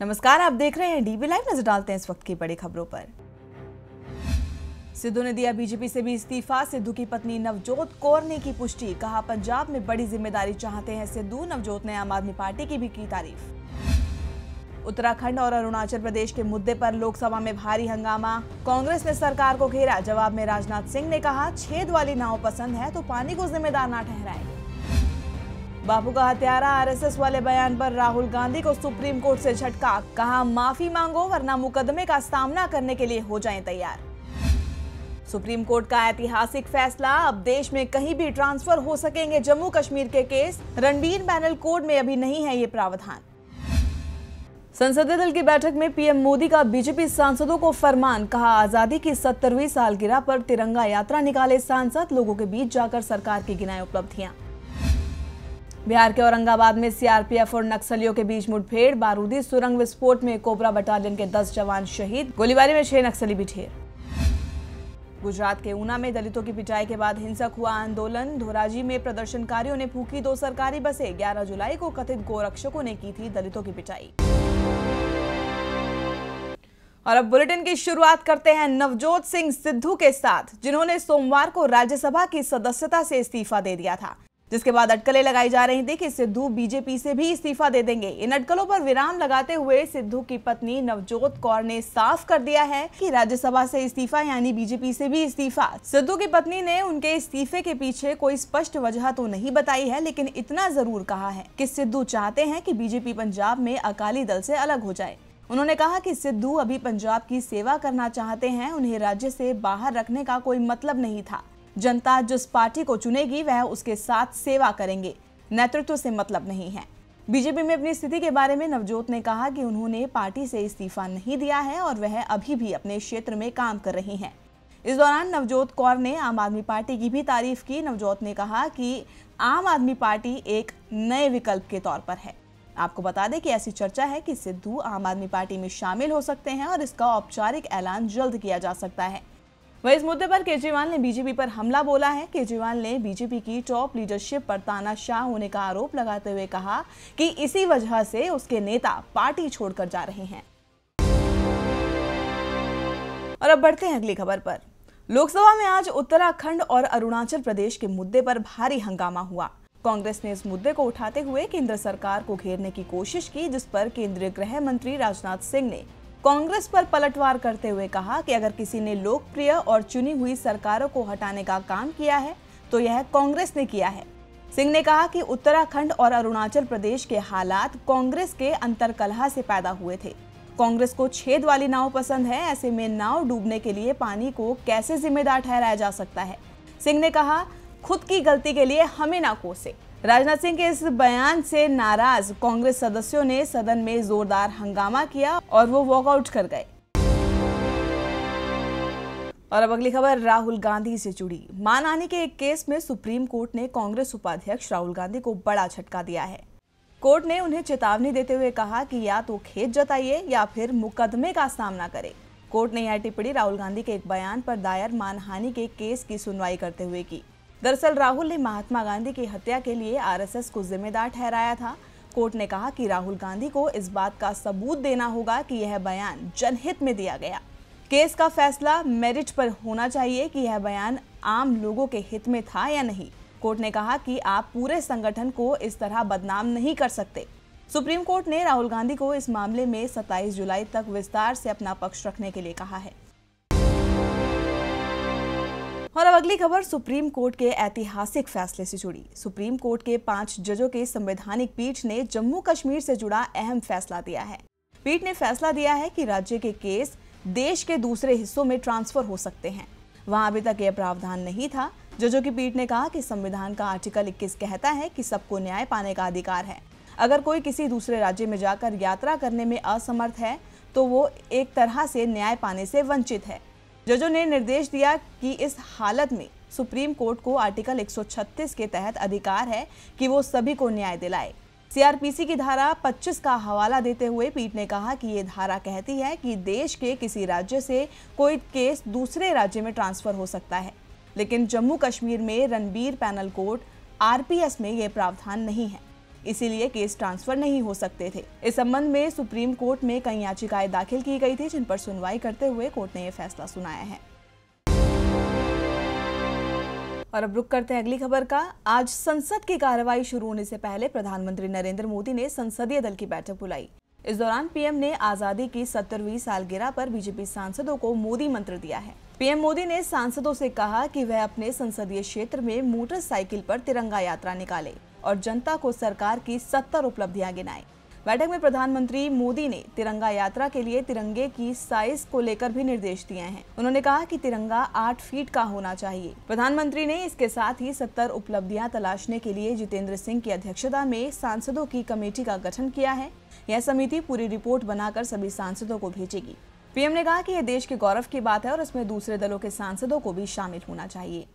नमस्कार, आप देख रहे हैं डीबी लाइव। नजर डालते हैं इस वक्त की बड़ी खबरों पर। सिद्धू ने दिया बीजेपी से भी इस्तीफा। सिद्धू की पत्नी नवजोत कौर ने की पुष्टि। कहा, पंजाब में बड़ी जिम्मेदारी चाहते हैं सिद्धू। नवजोत ने आम आदमी पार्टी की भी की तारीफ। उत्तराखंड और अरुणाचल प्रदेश के मुद्दे पर लोकसभा में भारी हंगामा। कांग्रेस ने सरकार को घेरा। जवाब में राजनाथ सिंह ने कहा, छेद वाली नाव पसंद है तो पानी को जिम्मेदार ना ठहराएं। बापू का हत्यारा आरएसएस वाले बयान पर राहुल गांधी को सुप्रीम कोर्ट से झटका। कहा, माफी मांगो वरना मुकदमे का सामना करने के लिए हो जाएं तैयार। सुप्रीम कोर्ट का ऐतिहासिक फैसला। अब देश में कहीं भी ट्रांसफर हो सकेंगे जम्मू कश्मीर के केस। रणबीर पैनल कोड में अभी नहीं है ये प्रावधान। संसदीय दल की बैठक में पीएम मोदी का बीजेपी सांसदों को फरमान। कहा, आजादी की 70वीं सालगिरह पर तिरंगा यात्रा निकाले सांसद। लोगों के बीच जाकर सरकार की गिनाई उपलब्धियां। बिहार के औरंगाबाद में सीआरपीएफ और नक्सलियों के बीच मुठभेड़। बारूदी सुरंग विस्फोट में कोबरा बटालियन के 10 जवान शहीद। गोलीबारी में 6 नक्सली भी ढेर। गुजरात के ऊना में दलितों की पिटाई के बाद हिंसक हुआ आंदोलन। धोराजी में प्रदर्शनकारियों ने फूंकी 2 सरकारी बसें। 11 जुलाई को कथित गोरक्षकों ने की थी दलितों की पिटाई। और अब बुलेटिन की शुरुआत करते हैं नवजोत सिंह सिद्धू के साथ, जिन्होंने सोमवार को राज्यसभा की सदस्यता से इस्तीफा दे दिया था, जिसके बाद अटकलें लगाई जा रही थी कि सिद्धू बीजेपी से भी इस्तीफा दे देंगे। इन अटकलों पर विराम लगाते हुए सिद्धू की पत्नी नवजोत कौर ने साफ कर दिया है कि राज्यसभा से इस्तीफा यानी बीजेपी से भी इस्तीफा। सिद्धू की पत्नी ने उनके इस्तीफे के पीछे कोई स्पष्ट वजह तो नहीं बताई है, लेकिन इतना जरूर कहा है कि सिद्धू चाहते हैं कि बीजेपी पंजाब में अकाली दल से अलग हो जाए। उन्होंने कहा कि सिद्धू अभी पंजाब की सेवा करना चाहते हैं, उन्हें राज्य से बाहर रखने का कोई मतलब नहीं था। जनता जिस पार्टी को चुनेगी वह उसके साथ सेवा करेंगे, नेतृत्व से मतलब नहीं है। बीजेपी में अपनी स्थिति के बारे में नवजोत ने कहा कि उन्होंने पार्टी से इस्तीफा नहीं दिया है और वह अभी भी अपने क्षेत्र में काम कर रही हैं। इस दौरान नवजोत कौर ने आम आदमी पार्टी की भी तारीफ की। नवजोत ने कहा कि आम आदमी पार्टी एक नए विकल्प के तौर पर है। आपको बता दें कि ऐसी चर्चा है कि सिद्धू आम आदमी पार्टी में शामिल हो सकते हैं और इसका औपचारिक ऐलान जल्द किया जा सकता है। वहीं इस मुद्दे पर केजरीवाल ने बीजेपी पर हमला बोला है। केजरीवाल ने बीजेपी की टॉप लीडरशिप पर तानाशाह होने का आरोप लगाते हुए कहा कि इसी वजह से उसके नेता पार्टी छोड़कर जा रहे हैं। और अब बढ़ते हैं अगली खबर पर। लोकसभा में आज उत्तराखंड और अरुणाचल प्रदेश के मुद्दे पर भारी हंगामा हुआ। कांग्रेस ने इस मुद्दे को उठाते हुए केंद्र सरकार को घेरने की कोशिश की, जिस पर केंद्रीय गृह मंत्री राजनाथ सिंह ने कांग्रेस पर पलटवार करते हुए कहा कि अगर किसी ने लोकप्रिय और चुनी हुई सरकारों को हटाने का काम किया है तो यह कांग्रेस ने किया है। सिंह ने कहा कि उत्तराखंड और अरुणाचल प्रदेश के हालात कांग्रेस के अंतर्कलह से पैदा हुए थे। कांग्रेस को छेद वाली नाव पसंद है, ऐसे में नाव डूबने के लिए पानी को कैसे जिम्मेदार ठहराया जा सकता है। सिंह ने कहा, खुद की गलती के लिए हमें ना कोसे। राजनाथ सिंह के इस बयान से नाराज कांग्रेस सदस्यों ने सदन में जोरदार हंगामा किया और वो वॉकआउट कर गए। और अब अगली खबर राहुल गांधी से जुड़ी। मानहानि के एक केस में सुप्रीम कोर्ट ने कांग्रेस उपाध्यक्ष राहुल गांधी को बड़ा झटका दिया है। कोर्ट ने उन्हें चेतावनी देते हुए कहा कि या तो खेद जताइए या फिर मुकदमे का सामना करें। कोर्ट ने यह टिप्पणी राहुल गांधी के एक बयान पर दायर मानहानि के केस की सुनवाई करते हुए की। दरअसल राहुल ने महात्मा गांधी की हत्या के लिए आरएसएस को जिम्मेदार ठहराया था। कोर्ट ने कहा कि राहुल गांधी को इस बात का सबूत देना होगा कि यह बयान जनहित में दिया गया। केस का फैसला मेरिट पर होना चाहिए कि यह बयान आम लोगों के हित में था या नहीं। कोर्ट ने कहा कि आप पूरे संगठन को इस तरह बदनाम नहीं कर सकते। सुप्रीम कोर्ट ने राहुल गांधी को इस मामले में 27 जुलाई तक विस्तार से अपना पक्ष रखने के लिए कहा है। और अब अगली खबर सुप्रीम कोर्ट के ऐतिहासिक फैसले से जुड़ी। सुप्रीम कोर्ट के 5 जजों के संवैधानिक पीठ ने जम्मू कश्मीर से जुड़ा अहम फैसला दिया है। पीठ ने फैसला दिया है कि राज्य के केस देश के दूसरे हिस्सों में ट्रांसफर हो सकते हैं। वहां अभी तक यह प्रावधान नहीं था। जजों की पीठ ने कहा कि संविधान का आर्टिकल 21 कहता है कि सबको न्याय पाने का अधिकार है। अगर कोई किसी दूसरे राज्य में जाकर यात्रा करने में असमर्थ है तो वो एक तरह से न्याय पाने से वंचित है। जजों ने निर्देश दिया कि इस हालत में सुप्रीम कोर्ट को आर्टिकल 136 के तहत अधिकार है कि वो सभी को न्याय दिलाए। सीआरपीसी की धारा 25 का हवाला देते हुए पीठ ने कहा कि ये धारा कहती है कि देश के किसी राज्य से कोई केस दूसरे राज्य में ट्रांसफर हो सकता है, लेकिन जम्मू कश्मीर में रणबीर पैनल कोड आरपीएस में ये प्रावधान नहीं है। इसीलिए केस ट्रांसफर नहीं हो सकते थे। इस संबंध में सुप्रीम कोर्ट में कई याचिकाएं दाखिल की गई थी, जिन पर सुनवाई करते हुए कोर्ट ने यह फैसला सुनाया है। और अब रुक करते हैं अगली खबर का। आज संसद की कार्रवाई शुरू होने से पहले प्रधानमंत्री नरेंद्र मोदी ने संसदीय दल की बैठक बुलाई। इस दौरान पीएम ने आजादी की 70वीं सालगिरह पर बीजेपी सांसदों को मोदी मंत्र दिया है। पीएम मोदी ने सांसदों से कहा कि वह अपने संसदीय क्षेत्र में मोटरसाइकिल पर तिरंगा यात्रा निकाले और जनता को सरकार की 70 उपलब्धियां गिनाएं। बैठक में प्रधानमंत्री मोदी ने तिरंगा यात्रा के लिए तिरंगे की साइज को लेकर भी निर्देश दिए हैं। उन्होंने कहा कि तिरंगा 8 फीट का होना चाहिए। प्रधानमंत्री ने इसके साथ ही 70 उपलब्धियां तलाशने के लिए जितेंद्र सिंह की अध्यक्षता में सांसदों की कमेटी का गठन किया है। यह समिति पूरी रिपोर्ट बनाकर सभी सांसदों को भेजेगी। पीएम ने कहा कि यह देश के गौरव की बात है और इसमें दूसरे दलों के सांसदों को भी शामिल होना चाहिए।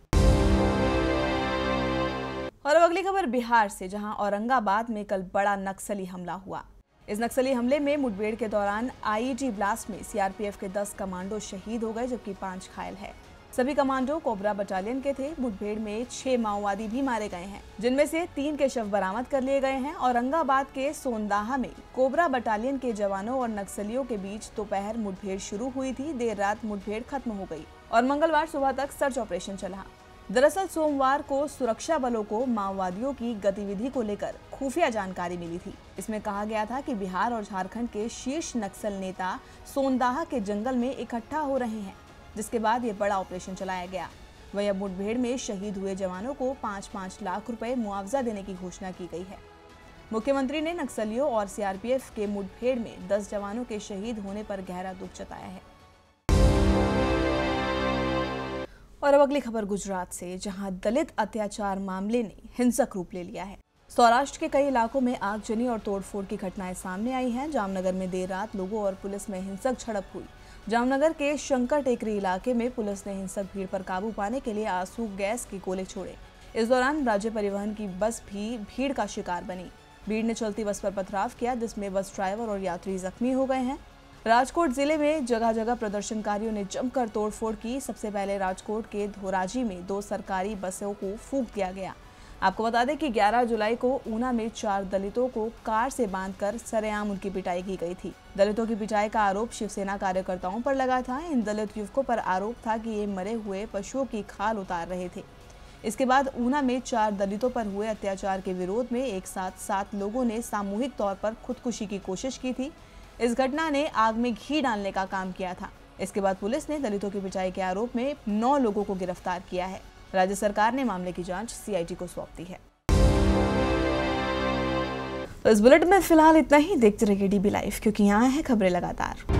और अब अगली खबर बिहार से, जहां औरंगाबाद में कल बड़ा नक्सली हमला हुआ। इस नक्सली हमले में मुठभेड़ के दौरान आईईडी ब्लास्ट में सीआरपीएफ के 10 कमांडो शहीद हो गए, जबकि 5 घायल हैं। सभी कमांडो कोबरा बटालियन के थे। मुठभेड़ में 6 माओवादी भी मारे गए हैं, जिनमें से 3 के शव बरामद कर लिए गए हैं। औरंगाबाद के सोनदाहा में कोबरा बटालियन के जवानों और नक्सलियों के बीच दोपहर मुठभेड़ शुरू हुई थी। देर रात मुठभेड़ खत्म हो गई और मंगलवार सुबह तक सर्च ऑपरेशन चला। दरअसल सोमवार को सुरक्षा बलों को माओवादियों की गतिविधि को लेकर खुफिया जानकारी मिली थी। इसमें कहा गया था कि बिहार और झारखंड के शीर्ष नक्सल नेता सोनदाहा के जंगल में इकट्ठा हो रहे हैं, जिसके बाद ये बड़ा ऑपरेशन चलाया गया। वहीं मुठभेड़ में शहीद हुए जवानों को 5-5 लाख रुपए मुआवजा देने की घोषणा की गई है। मुख्यमंत्री ने नक्सलियों और सीआरपीएफ के मुठभेड़ में 10 जवानों के शहीद होने पर गहरा दुख जताया है। और अब अगली खबर गुजरात से, जहां दलित अत्याचार मामले ने हिंसक रूप ले लिया है। सौराष्ट्र के कई इलाकों में आगजनी और तोड़फोड़ की घटनाएं सामने आई हैं। जामनगर में देर रात लोगों और पुलिस में हिंसक झड़प हुई। जामनगर के शंकर टेकरी इलाके में पुलिस ने हिंसक भीड़ पर काबू पाने के लिए आंसू गैस के गोले छोड़े। इस दौरान राज्य परिवहन की बस भी भीड़ का शिकार बनी। भीड़ ने चलती बस पर पथराव किया, जिसमें बस ड्राइवर और यात्री जख्मी हो गए हैं। राजकोट जिले में जगह जगह प्रदर्शनकारियों ने जमकर तोड़फोड़ की। सबसे पहले राजकोट के धोराजी में 2 सरकारी बसों को फूंक दिया गया। आपको बता दें कि 11 जुलाई को ऊना में 4 दलितों को कार से बांधकर सरेआम उनकी पिटाई की गई थी। दलितों की पिटाई का आरोप शिवसेना कार्यकर्ताओं पर लगा था। इन दलित युवकों पर आरोप था कि ये मरे हुए पशुओं की खाल उतार रहे थे। इसके बाद ऊना में 4 दलितों पर हुए अत्याचार के विरोध में एक साथ 7 लोगों ने सामूहिक तौर पर खुदकुशी की कोशिश की थी। इस घटना ने आग में घी डालने का काम किया था। इसके बाद पुलिस ने दलितों की पिटाई के आरोप में 9 लोगों को गिरफ्तार किया है। राज्य सरकार ने मामले की जांच सीआईडी को सौंप दी है। तो इस बुलेटिन में फिलहाल इतना ही। देखते रहिए डीबी लाइव, क्योंकि यहाँ है खबरें लगातार।